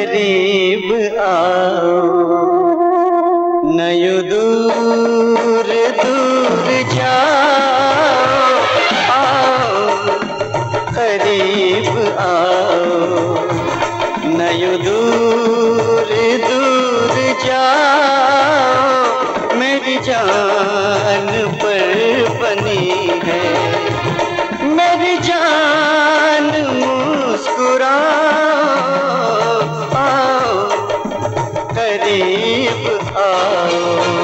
करीब आओ, न यूं दूर दूर जाओ, आओ करीब आओ, न यूं दूर दूर जाओ। मेरी जान पर बनी है मेरी जान, मुस्कुराओ, आओ करीब आओ।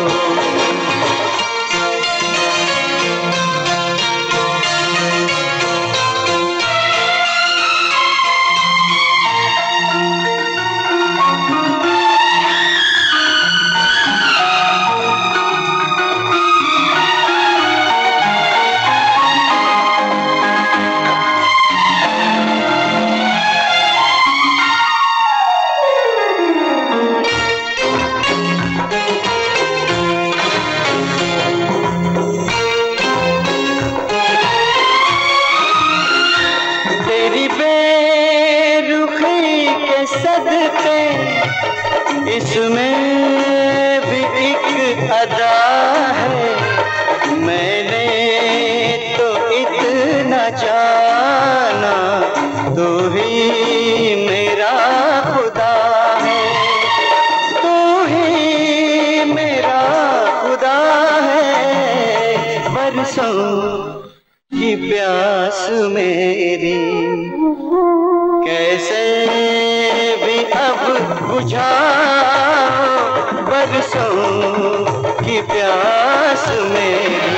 सदके इसमें भी एक अदा है, मैंने तो इतना जाना, तू ही मेरा खुदा है, तू ही मेरा खुदा है। बरसों की प्यास मेरी कैसे भी अब बुझाओ, बरसों की प्यास में